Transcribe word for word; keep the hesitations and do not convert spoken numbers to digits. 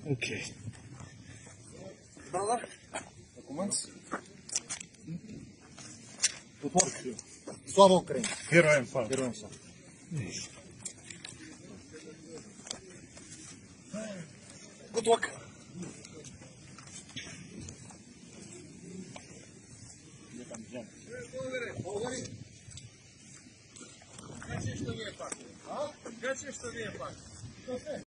Окей. Brother, documents. Good work. Слава Україні! Героям слава. Героям слава. Good work. Качи, что не пахнет. А? Качи, что не пахнет.